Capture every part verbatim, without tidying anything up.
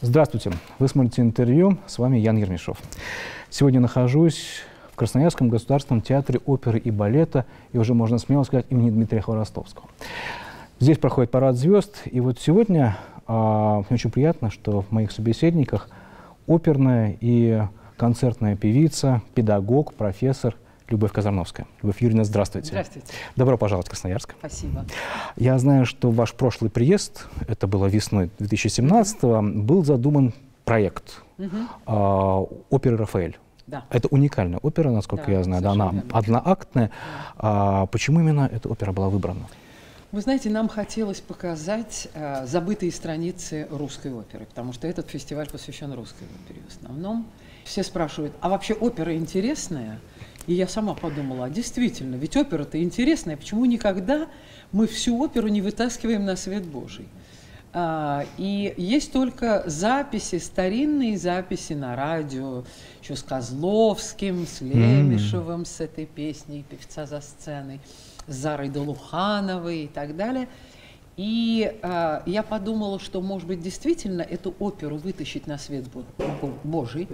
Здравствуйте, вы смотрите интервью, с вами Ян Ермешов. Сегодня нахожусь в Красноярском государственном театре оперы и балета, и уже можно смело сказать, имени Дмитрия Хворостовского. Здесь проходит парад звезд, и вот сегодня а, мне очень приятно, что в моих собеседниках оперная и концертная певица, педагог, профессор Любовь Казарновская. Любовь Юрьевна, здравствуйте. Здравствуйте. Добро пожаловать в Красноярск. Спасибо. Я знаю, что ваш прошлый приезд, это было весной две тысячи семнадцатого, был задуман проект угу. э, оперы «Рафаэль». Да. Это уникальная опера, насколько да, я знаю, да, она верно. одноактная. Да. А почему именно эта опера была выбрана? Вы знаете, нам хотелось показать э, забытые страницы русской оперы, потому что этот фестиваль посвящен русской опере в основном. Все спрашивают, а вообще опера интересная? И я сама подумала, а действительно, ведь опера-то интересная, почему никогда мы всю оперу не вытаскиваем на свет Божий? А, и есть только записи, старинные записи на радио, еще с Козловским, с Лемешевым, mm. с этой песней «Певца за сценой», с Зарой Долухановой и так далее. И а, я подумала, что, может быть, действительно эту оперу вытащить на свет Божий.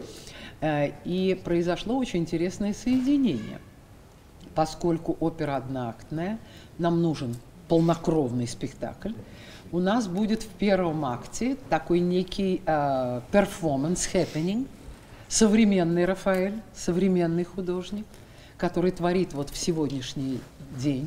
И произошло очень интересное соединение. Поскольку опера одноактная, нам нужен полнокровный спектакль. У нас будет в первом акте такой некий перформанс, uh, happening, современный Рафаэль, современный художник, который творит вот в сегодняшний день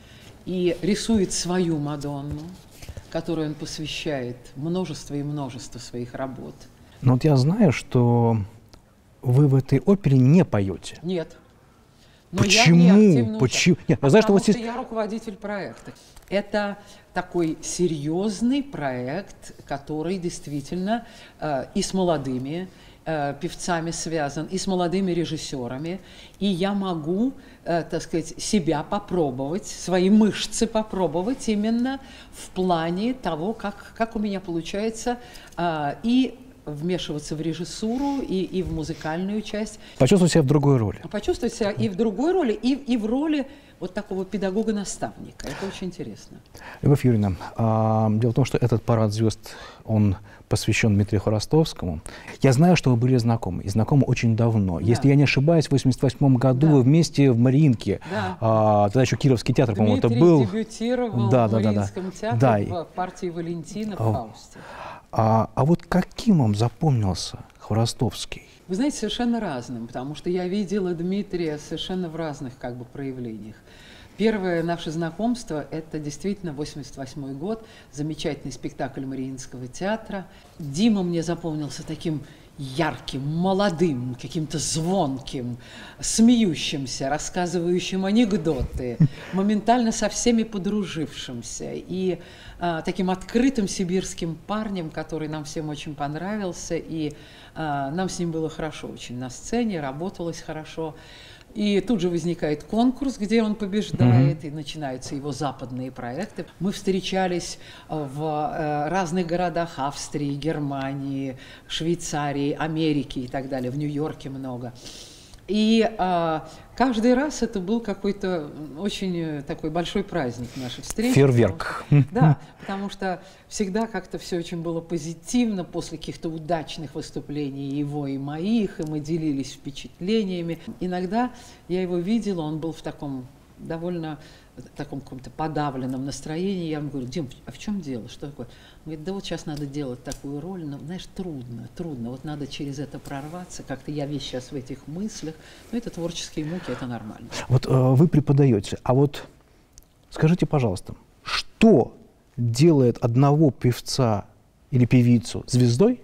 и рисует свою Мадонну, которую он посвящает множество и множество своих работ. Но вот я знаю, что вы в этой опере не поете. Нет. Но почему? Почему? Нет, я, знаю, что, вот здесь... что я руководитель проекта. Это такой серьезный проект, который действительно э, и с молодыми э, певцами связан, и с молодыми режиссерами. И я могу, э, так сказать, себя попробовать, свои мышцы попробовать именно в плане того, как, как у меня получается э, и вмешиваться в режиссуру и, и в музыкальную часть. Почувствовать себя в другой роли. Почувствовать себя и в другой роли, и, и в роли вот такого педагога-наставника. Это очень интересно. Любовь Юрьевна, а, дело в том, что этот парад звезд, он посвящен Дмитрию Хворостовскому. Я знаю, что вы были знакомы, и знакомы очень давно. Да. Если я не ошибаюсь, в восемьдесят восьмом году да. вы вместе в Мариинке, да. а, тогда еще Кировский театр, по-моему, это был. Дмитрий дебютировал да, в да, Мариинском да, театре да. в партии Валентина в Фаусте. А, а вот каким вам запомнился Хворостовский? Вы знаете, совершенно разным, потому что я видела Дмитрия совершенно в разных как бы проявлениях. Первое наше знакомство – это действительно восемьдесят восьмой год, замечательный спектакль Мариинского театра. Дима мне запомнился таким ярким, молодым, каким-то звонким, смеющимся, рассказывающим анекдоты, моментально со всеми подружившимся и а, таким открытым сибирским парнем, который нам всем очень понравился, и а, нам с ним было хорошо очень на сцене, работалось хорошо. И тут же возникает конкурс, где он побеждает, mm-hmm. и начинаются его западные проекты. Мы встречались в разных городах Австрии, Германии, Швейцарии, Америки и так далее, в Нью-Йорке много. И а, каждый раз это был какой-то очень такой большой праздник нашей встречи. Фейерверк. Да, потому что всегда как-то все очень было позитивно после каких-то удачных выступлений его и моих, и мы делились впечатлениями. Иногда я его видела, он был в таком довольно таком каком-то подавленном настроении. Я ему говорю: Дим, а в чем дело? Что такое? Он говорит: да вот сейчас надо делать такую роль, но, знаешь, трудно, трудно. Вот надо через это прорваться. Как-то я весь сейчас в этих мыслях. Но это творческие муки, это нормально. Вот э, вы преподаете, а вот скажите, пожалуйста, что делает одного певца или певицу звездой,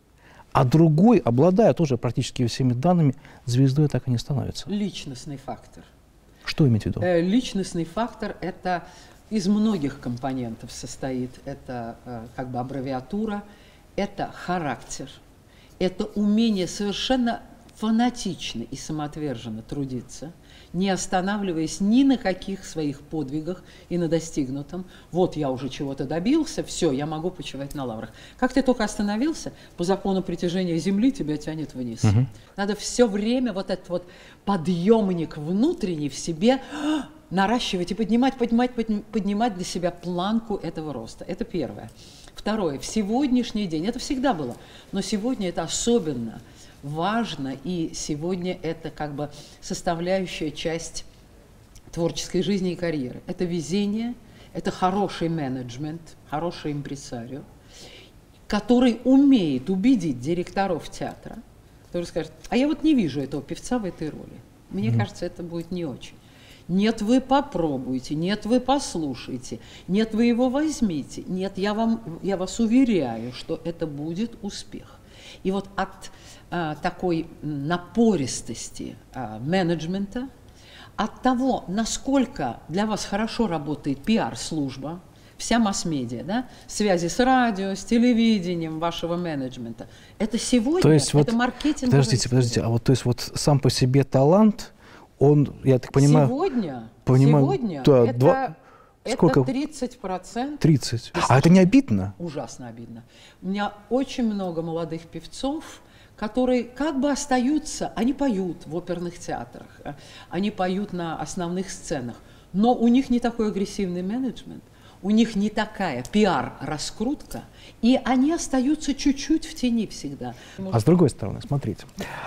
а другой, обладая тоже практически всеми данными, звездой так и не становится? Личностный фактор. Что иметь в виду? Личностный фактор – это из многих компонентов состоит. Это как бы аббревиатура, это характер, это умение совершенно фанатично и самоотверженно трудиться, не останавливаясь ни на каких своих подвигах и на достигнутом. Вот я уже чего-то добился, все, я могу почивать на лаврах. Как ты только остановился, по закону притяжения Земли тебя тянет вниз. Угу. Надо все время вот этот вот подъемник внутренний в себе наращивать и поднимать, поднимать, поднимать для себя планку этого роста. Это первое. Второе. В сегодняшний день, это всегда было, но сегодня это особенно важно, и сегодня это как бы составляющая часть творческой жизни и карьеры. Это везение, это хороший менеджмент, хороший импресарио, который умеет убедить директоров театра, который скажет: а я вот не вижу этого певца в этой роли. Мне mm-hmm. кажется, это будет не очень. Нет, вы попробуйте, нет, вы послушайте, нет, вы его возьмите, нет, я, вам, я вас уверяю, что это будет успех. И вот от а, такой напористости а, менеджмента, от того, насколько для вас хорошо работает пиар-служба, вся масс-медиа, да, связи с радио, с телевидением вашего менеджмента, это сегодня, то есть это вот, маркетинг. Подождите, подождите, а вот, то есть вот сам по себе талант, он, я так понимаю... Сегодня, понимаю, сегодня да, это, два, сколько? это тридцать процентов. тридцать. А это не обидно? Ужасно обидно. У меня очень много молодых певцов, которые как бы остаются, они поют в оперных театрах, они поют на основных сценах, но у них не такой агрессивный менеджмент, у них не такая пиар-раскрутка, и они остаются чуть-чуть в тени всегда. А с другой стороны, смотрите,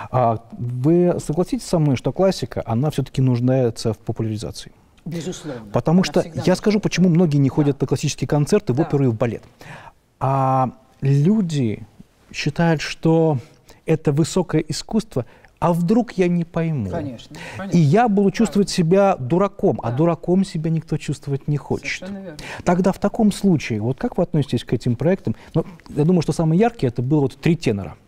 вы согласитесь со мной, что классика, она все-таки нуждается в популяризации? Безусловно. Потому что, я нужна. скажу, почему многие не ходят да. на классические концерты, в да. оперу и в балет. А люди считают, что это высокое искусство, а вдруг я не пойму? Конечно, конечно. И я буду чувствовать себя дураком, да. а дураком себя никто чувствовать не хочет. Тогда в таком случае, вот как вы относитесь к этим проектам? Ну, я думаю, что самый яркий это был вот «Три тенора».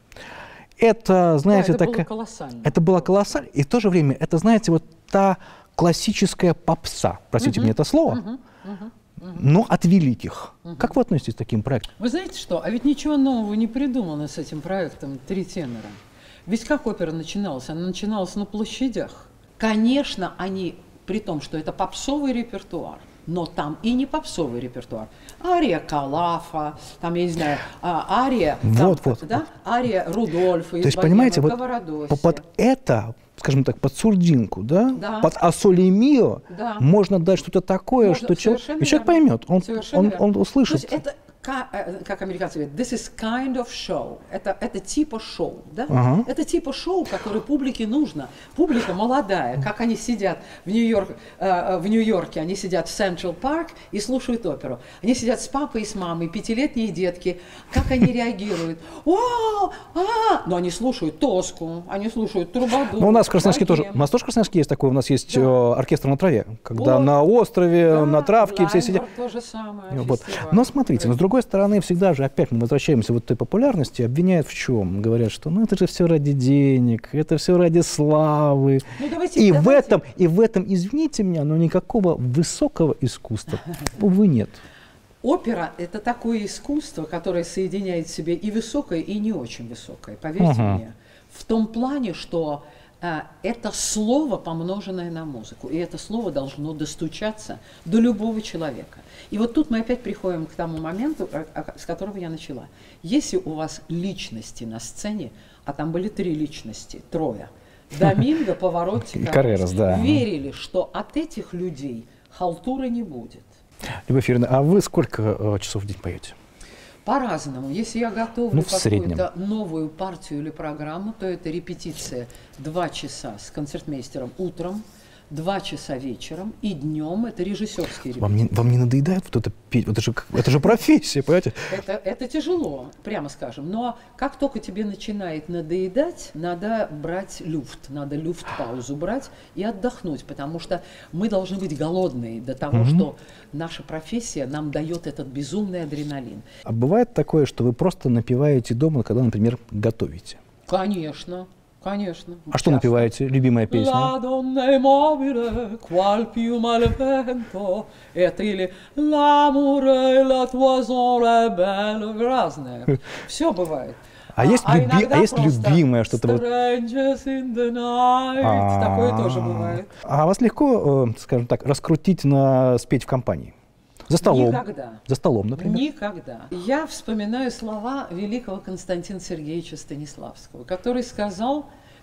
Это, знаете, да, это так, было колоссально. Это было колоссально, и в то же время это, знаете, вот та классическая попса, простите uh-huh. мне это слово, uh-huh. Uh-huh. Uh-huh. но от великих. Uh-huh. Как вы относитесь к таким проектам? Вы знаете что, а ведь ничего нового не придумано с этим проектом «Три тенора». Ведь как опера начиналась? Она начиналась на площадях. Конечно, они, при том, что это попсовый репертуар, но там и не попсовый репертуар. Ария Калафа, там, я не знаю, ария, вот, там, вот. Да? Ария Рудольфа из То есть, понимаете, вот Каварадоси. под это, скажем так, под сурдинку, да, да. под асоли мио да. можно дать что-то такое, можно, что человек, и человек поймет, он, он, он услышит. То есть это, как американцы говорят, this is kind of show. Это, это типа шоу, да? Ага. Это типа шоу, которое публике нужно. Публика молодая, как они сидят в, Нью-Йорк, э, в Нью-Йорке, они сидят в Централ Парк и слушают оперу. Они сидят с папой и с мамой, пятилетние детки. Как они реагируют? О, а! Но они слушают Тоску, они слушают Трубаду. Но у нас в Красноярске тоже, у нас тоже в Красноярске есть такое, у нас есть да. оркестр на траве, когда вот. на острове, да, на травке все сидят. То же самое, вот. Но смотрите, но с другой стороны, всегда же опять мы возвращаемся вот к той популярности, обвиняют в чем? Говорят, что ну это же все ради денег, это все ради славы. Ну, давайте, и, давайте. В этом, и в этом, извините меня, но никакого высокого искусства, увы, нет. Опера – это такое искусство, которое соединяет в себе и высокое, и не очень высокое, поверьте uh-huh. мне. В том плане, что а, это слово, помноженное на музыку, и это слово должно достучаться до любого человека. И вот тут мы опять приходим к тому моменту, с которого я начала. Если у вас личности на сцене, а там были три личности, трое, Доминго, Паваротти, Каррерас, да. верили, что от этих людей халтуры не будет. Любовь Юрьевна, а вы сколько э, часов в день поете? По-разному. Если я готовлю ну, какую-то новую партию или программу, то это репетиция два часа с концертмейстером утром, два часа вечером, и днем это режиссерские репетиции. Вам не, вам не надоедает вот это петь? Это же, это же профессия, понимаете? Это, это тяжело, прямо скажем. Но как только тебе начинает надоедать, надо брать люфт, надо люфт-паузу брать и отдохнуть, потому что мы должны быть голодные до того, mm-hmm. что наша профессия нам дает этот безумный адреналин. А бывает такое, что вы просто напеваете дома, когда, например, готовите? Конечно. Конечно. А часто. Что напеваете? Любимая песня? La donna è mobile, qual piuma al vento. Это или L'amour et la toison est belle. Разное. Все бывает. А, а, есть, а, люби... а есть любимое что-то? Strangers in the night. А-а-а. Такое тоже бывает. А вас легко, скажем так, раскрутить, на спеть в компании? За столом. Никогда. За столом, например. Никогда. Я вспоминаю слова великого Константина Сергеевича Станиславского, который сказал: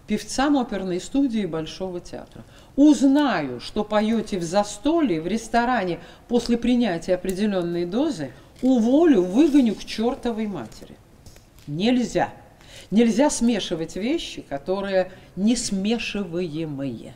певцам оперной студии Большого театра. Узнаю, что поете в застолье, в ресторане после принятия определенной дозы, уволю, выгоню к чертовой матери. Нельзя. Нельзя смешивать вещи, которые не смешиваемые.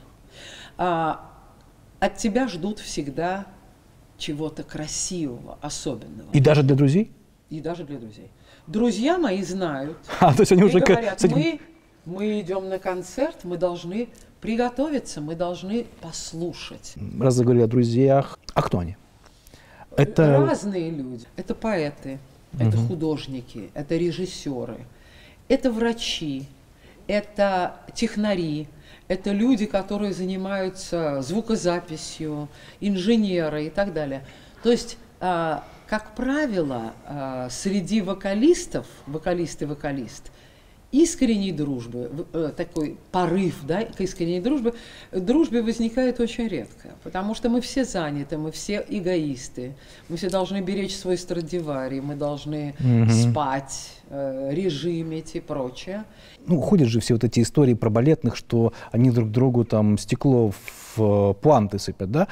А, от тебя ждут всегда чего-то красивого, особенного. И даже для друзей? И даже для друзей. Друзья мои знают. А, то есть они уже говорят, с этим... мы, мы идем на концерт, мы должны приготовиться, мы должны послушать. Раз заговорили о друзьях, а кто они? Это... Разные люди. Это поэты, угу. это художники, это режиссеры, это врачи, это технари, это люди, которые занимаются звукозаписью, инженеры и так далее. То есть, как правило, среди вокалистов, вокалист и вокалист, искренней дружбы, такой порыв, да, к искренней дружбе, дружбе возникает очень редко, потому что мы все заняты, мы все эгоисты, мы все должны беречь свой Страдивари, мы должны угу. спать, режимить и прочее. Ну, ходят же все вот эти истории про балетных, что они друг другу там стекло в пуанты сыпят, да?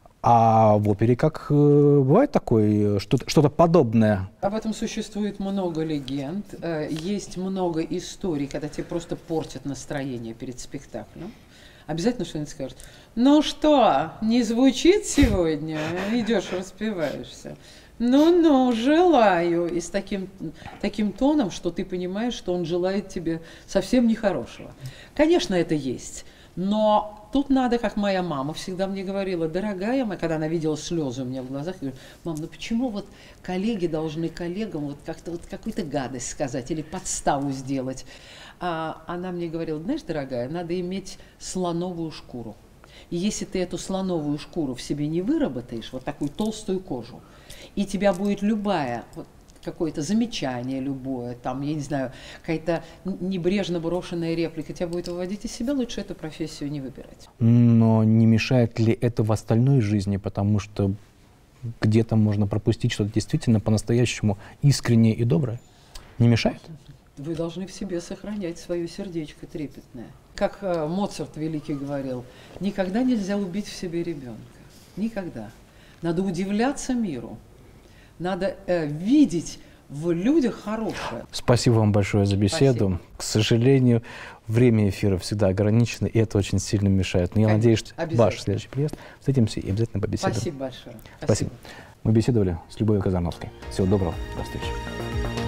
А в опере как бывает такое, что-то, что-то подобное? Об этом существует много легенд, есть много историй, когда тебе просто портят настроение перед спектаклем. Обязательно что-нибудь скажут. Ну что, не звучит сегодня? Идешь, распеваешься. Ну-ну, желаю. И с таким, таким тоном, что ты понимаешь, что он желает тебе совсем нехорошего. Конечно, это есть. Но тут надо, как моя мама всегда мне говорила, дорогая моя, когда она видела слезы у меня в глазах, я говорю, мам, ну почему вот коллеги должны коллегам вот как-то вот какую-то гадость сказать или подставу сделать? А она мне говорила, знаешь, дорогая, надо иметь слоновую шкуру. И если ты эту слоновую шкуру в себе не выработаешь, вот такую толстую кожу, и тебя будет любая... Вот, какое-то замечание любое, там, я не знаю, какая-то небрежно брошенная реплика тебя будет выводить из себя, лучше эту профессию не выбирать. Но не мешает ли это в остальной жизни, потому что где-то можно пропустить что-то действительно по-настоящему искреннее и доброе? Не мешает? Вы должны в себе сохранять свое сердечко трепетное. Как э, Моцарт великий говорил, никогда нельзя убить в себе ребенка. Никогда. Надо удивляться миру. Надо э, видеть в людях хорошее. Спасибо вам большое за беседу. Спасибо. К сожалению, время эфира всегда ограничено, и это очень сильно мешает. Но я Конечно. надеюсь, что ваш следующий приезд встретимся и обязательно побеседуем. Спасибо большое. Спасибо. Спасибо. Мы беседовали с Любовью Казановской. Всего доброго. До встречи.